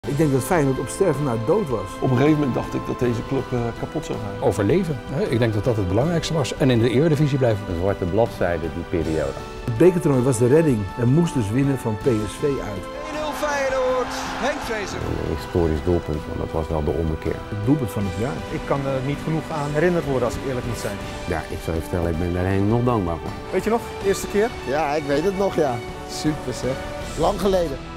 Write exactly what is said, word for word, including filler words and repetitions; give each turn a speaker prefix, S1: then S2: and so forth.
S1: Ik denk dat Feyenoord op sterven na dood was.
S2: Op een gegeven moment dacht ik dat deze club uh, kapot zou gaan.
S3: Overleven. Ik denk dat dat het belangrijkste was. En in de Eredivisie blijven.
S4: Een zwarte bladzijde die periode.
S1: Het bekertoernooi was de redding en moest dus winnen van P S V uit.
S5: één nul Feyenoord, Henk Vrezen.
S4: Een historisch doelpunt, want dat was wel de ommekeer.
S1: Het doelpunt van het jaar.
S6: Ik kan er niet genoeg aan herinnerd worden als ik eerlijk moet zijn.
S4: Ja, ik zou je vertellen, ik ben daar Henk nog dankbaar voor.
S6: Weet je nog, de eerste keer?
S7: Ja, ik weet het nog, ja. Super zeg. Lang geleden.